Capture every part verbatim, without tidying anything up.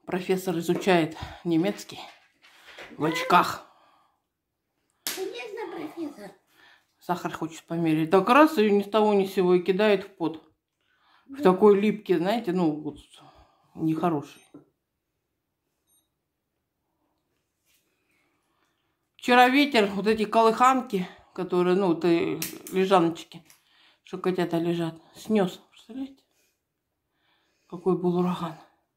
Профессор изучает немецкий в очках. Конечно, профессор. Сахар хочет померить. Так раз и ни с того ни с сего и кидает в пот. Да. В такой липкий, знаете, ну, вот, нехороший. Вчера ветер, вот эти колыханки, которые, ну, вот, лежаночки, что котята лежат, снес. Представляете? Какой был ураган.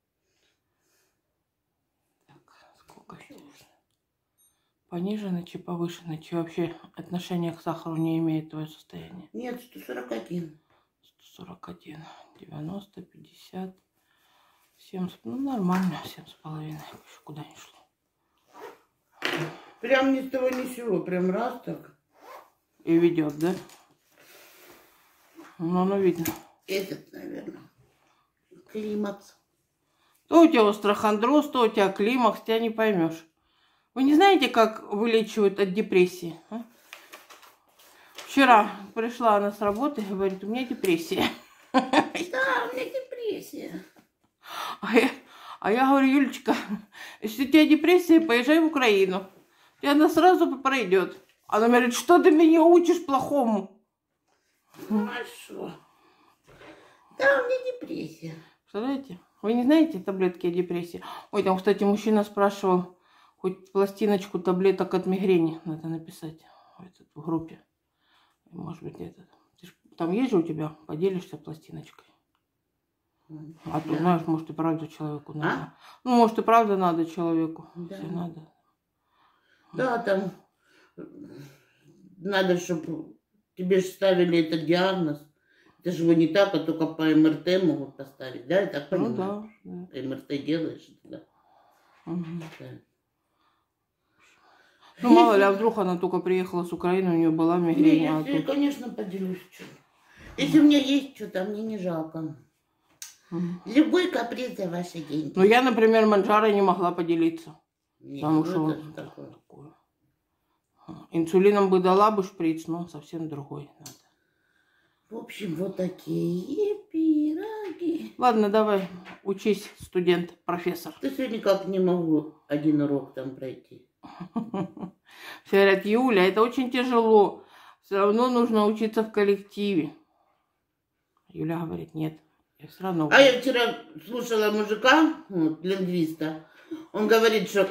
Так, сколько здесь? Пониженный, чи повышенный, чи вообще отношение к сахару не имеет твое состояние? Нет, сто сорок один. сто сорок один, девяносто, пятьдесят, семьдесят, ну нормально, семь с половиной, еще куда не шло. Прям ни с того ни с сего, прям раз так. И ведет, да? Ну, оно видно. Этот, наверное, климакс. То у тебя острохондроз, то у тебя климакс, тебя не поймешь. Вы не знаете, как вылечивают от депрессии? А? Вчера пришла она с работы и говорит, у меня депрессия. Да, у меня депрессия. А я, а я говорю, Юлечка, если у тебя депрессия, поезжай в Украину. И она сразу пройдет. Она говорит, что ты меня учишь плохому? Хорошо. Да, у меня депрессия. Представляете? Вы не знаете таблетки от депрессии? Ой, там, кстати, мужчина спрашивал, хоть пластиночку таблеток от мигрени надо написать в, этот, в группе. Может быть, этот. Ты ж, там есть же у тебя, поделишься пластиночкой. А то, знаешь, может и правда человеку надо. А? Ну, может и правда надо человеку. Да. Если надо. Да, там надо, чтобы тебе же ставили этот диагноз. Это же его не так, а только по эм эр тэ могут поставить. Да, я так понимаю? Ну да. да. эм эр тэ делаешь, да. Угу. Да. Ну, мало ли, а вдруг она только приехала с Украины, у нее была мигрень. Не, а если, тут... конечно, поделюсь. Что. Если у меня есть что-то, мне не жалко. Угу. Любой каприз за ваши деньги. Ну, я, например, манджарой не могла поделиться. Нет, потому ну, что это такое. такое. Инсулином бы дала бы шприц, но совсем другой надо. В общем, вот такие пироги. Ладно, давай, учись, студент, профессор. Ты сегодня как не могу один урок там пройти. Все говорят, Юля, это очень тяжело. Все равно нужно учиться в коллективе. Юля говорит, нет, я все равно... А я вчера слушала мужика, вот, лингвиста. Он говорит, что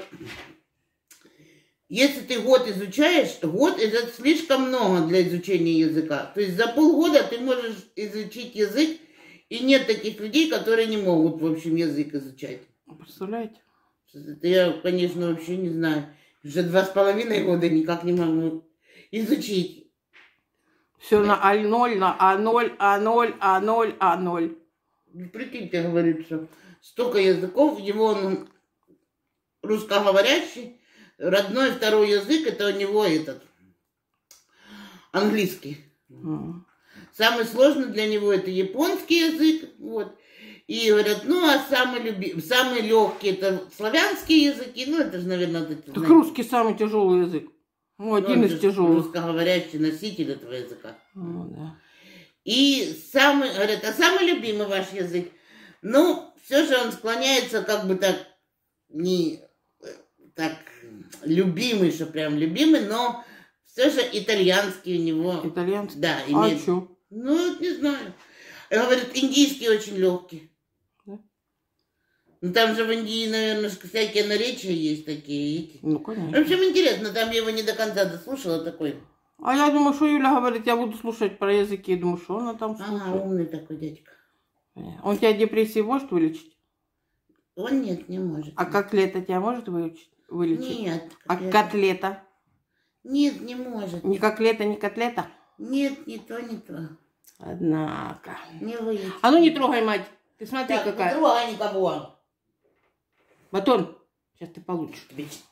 если ты год изучаешь, год это слишком много для изучения языка. То есть за полгода ты можешь изучить язык, и нет таких людей, которые не могут, в общем, язык изучать. Представляете? Это я, конечно, вообще не знаю. Уже два с половиной года никак не могу изучить. Все на а ноль, на а ноль, а ноль, а ноль, а ноль. Прикиньте, говорит, что столько языков, его он русскоговорящий, родной второй язык, это у него этот, английский. Mm. Самый сложный для него это японский язык, вот. И говорят, ну, а самый, люби... самый легкий это славянские языки, ну, это же, наверное... Это, так знаете... русский самый тяжелый язык. Ну, один ну, из тяжелых. Русскоговорящий носитель этого языка. Ну, да. И самый, говорят, а самый любимый ваш язык? Ну, все же он склоняется как бы так, не так любимый, что прям любимый, но все же итальянский у него. Итальянский? Да. Имеет... А что? Ну, не знаю. Говорит, индийский очень легкий. Да? Ну, там же в Индии, наверное, всякие наречия есть такие. Ну, конечно. В общем, интересно, там я его не до конца дослушала такой. А я думаю, что Юля говорит, я буду слушать про языки. Думаю, что она там слушает. Ага, умный такой дядька. Он тебя депрессии может вылечить? Он нет, не может. А котлета тебя может вылечить? вылечить? Нет. А котлета? Нет, не может. Ни котлета, ни котлета? Нет, не то, не то. Однако. Не вылечить. А ну не трогай, мать. Ты смотри, так, какая. Не трогай никого. Батон. Сейчас ты получишь.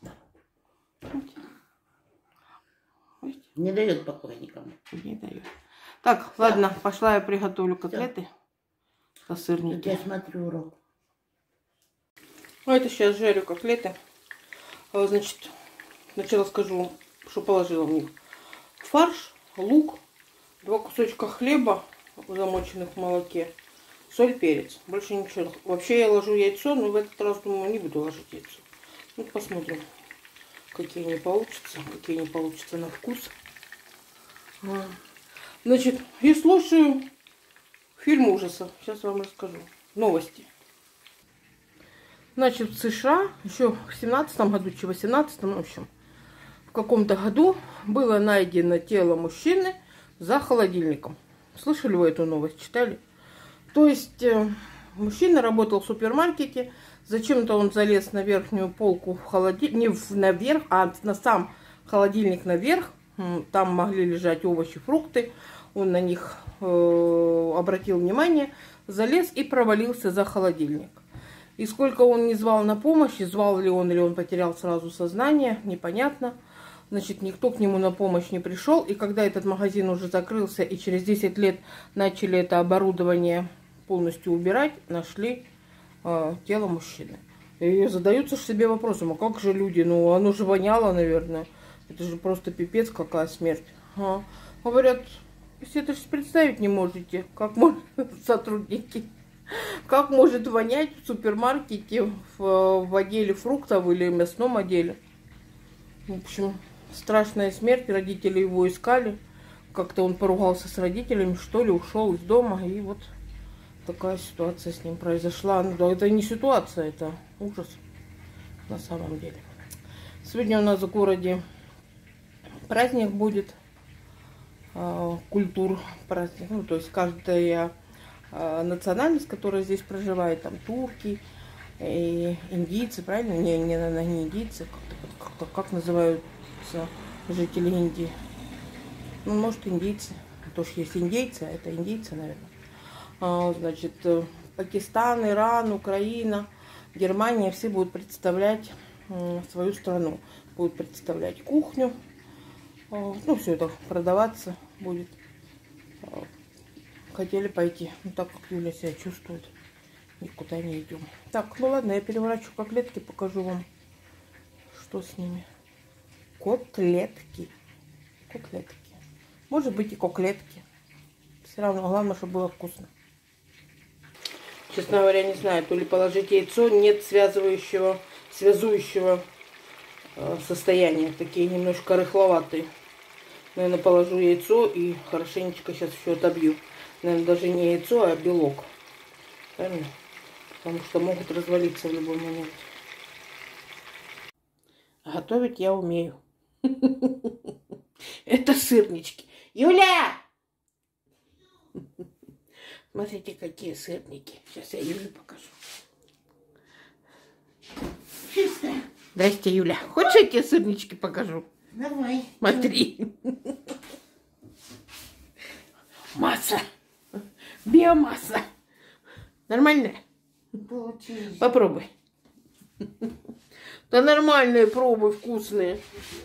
Не дает покоя никому. Не дает. Так, да. Ладно, пошла я приготовлю котлеты со сырники. Я смотрю урок. Ну, это сейчас жарю котлеты. Значит, сначала скажу, что положила в них. Фарш, лук, два кусочка хлеба, замоченных в молоке, соль, перец. Больше ничего. Вообще я ложу яйцо, но в этот раз, думаю, не буду ложить яйцо. Ну, посмотрим, какие они получатся, какие они получатся на вкус. Значит, я слушаю фильм ужаса. Сейчас вам расскажу. Новости. Значит, в США еще в семнадцатом году, чи восемнадцатом, в общем, в каком-то году было найдено тело мужчины за холодильником. Слышали вы эту новость? Читали? То есть э, мужчина работал в супермаркете. Зачем-то он залез на верхнюю полку в холодильник, не в, наверх, а на сам холодильник наверх. Там могли лежать овощи, фрукты. Он на них э, обратил внимание, залез и провалился за холодильник. И сколько он не звал на помощь, и звал ли он, или он потерял сразу сознание, непонятно. Значит, никто к нему на помощь не пришел. И когда этот магазин уже закрылся, и через десять лет начали это оборудование полностью убирать, нашли э, тело мужчины. И задаются себе вопросом, а как же люди? Ну, оно же воняло, наверное. Это же просто пипец, какая смерть. А, говорят, если это же представить не можете, как может сотрудники, как может вонять в супермаркете, в, в отделе фруктов или мясном отделе. В общем, страшная смерть, родители его искали. Как-то он поругался с родителями, что ли, ушел из дома, и вот такая ситуация с ним произошла. Ну, да, это не ситуация, это ужас на самом деле. Сегодня у нас в городе праздник будет, э, культур праздник, ну, то есть каждая э, национальность, которая здесь проживает, там турки, и индийцы, правильно? Не, не, не, не индийцы, как, как, как называются жители Индии? Ну, может, индийцы, потому что есть индейцы, а это индийцы, наверное. А, значит, Пакистан, Иран, Украина, Германия, все будут представлять э, свою страну, будут представлять кухню. Ну, все это продаваться будет. Хотели пойти. Ну, так как Юля себя чувствует, никуда не идем. Так, ну ладно, я переворачиваю котлетки, покажу вам, что с ними. Котлетки. Котлетки. Может быть и котлетки. Все равно, главное, чтобы было вкусно. Честно говоря, не знаю, то ли положить яйцо, нет связывающего, связующего состояния. Такие немножко рыхловатые. Наверное, положу яйцо и хорошенечко сейчас еще отобью. Наверное, даже не яйцо, а белок. Правильно? Потому что могут развалиться в любой момент. Готовить я умею. Это сырнички. Юля! Смотрите, какие сырники. Сейчас я Юле покажу. Чисто. Здрасте, Юля. Хочешь, я тебе сырнички покажу? Давай. Смотри. Масса. Биомасса. Нормальная? Получилось. Попробуй. Да нормальные, пробуй, вкусные.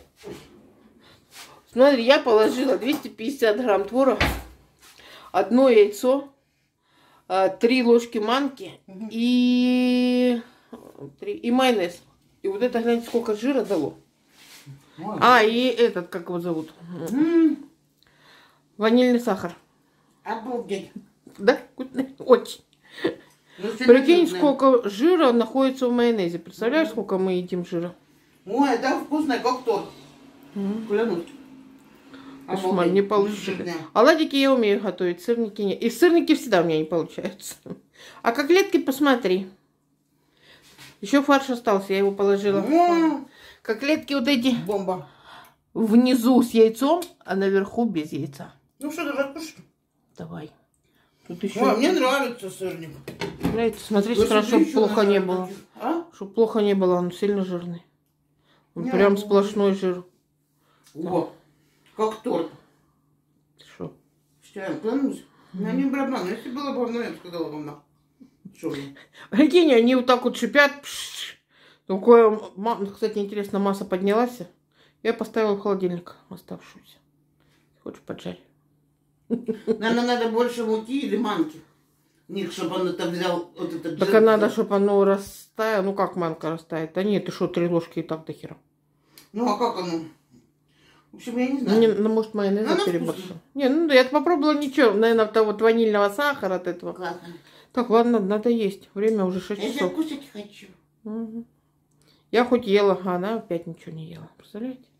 Смотри, я положила двести пятьдесят грамм творога, одно яйцо, три ложки манки и, и майонез. И вот это, гляньте, сколько жира дало. Ой. А, и этот, как его зовут? Mm. Ванильный сахар. Обалдеть. Да? Очень. Ну, прикинь, сколько жира находится в майонезе. Представляешь, mm. сколько мы едим жира? Ой, это вкусно, как торт. Mm. Клянусь. Кошмар, не получится. Оладики я умею готовить, сырники нет. И сырники всегда у меня не получаются. А котлетки посмотри. Еще фарш остался, я его положила. Mm. Котлетки вот эти. Бомба. Внизу с яйцом, а наверху без яйца. Ну что, давай кушай. Давай. Тут еще... Ой, мне нравится сырник. Нравится. Смотрите, хорошо, чтобы плохо не было. А? Чтобы плохо не было, он сильно жирный. Он не прям сплошной жир. О, как торт. Что? Что, я клянусь? Я не барабан. Если было бы говно, я бы сказала говно. Прикинь, они вот так вот шипят. Такое, кстати, интересно, масса поднялась. Я поставила в холодильник оставшуюся. Хочешь поджарь? Наверное, надо больше муки или манки. Нет, чтобы он это взял. Вот этот так а надо, чтобы оно растаяло. Ну как манка растает? Да нет, ты что, три ложки и так до хера. Ну а как оно? В общем, я не знаю. Не, ну, может, майонеза переборщил. Не, ну я попробовала ничего. Наверное, того вот ванильного сахара от этого. Классно. Так, ладно, надо есть. Время уже шесть Я часов. кушать хочу. Угу. Я хоть ела, а она опять ничего не ела. Представляете?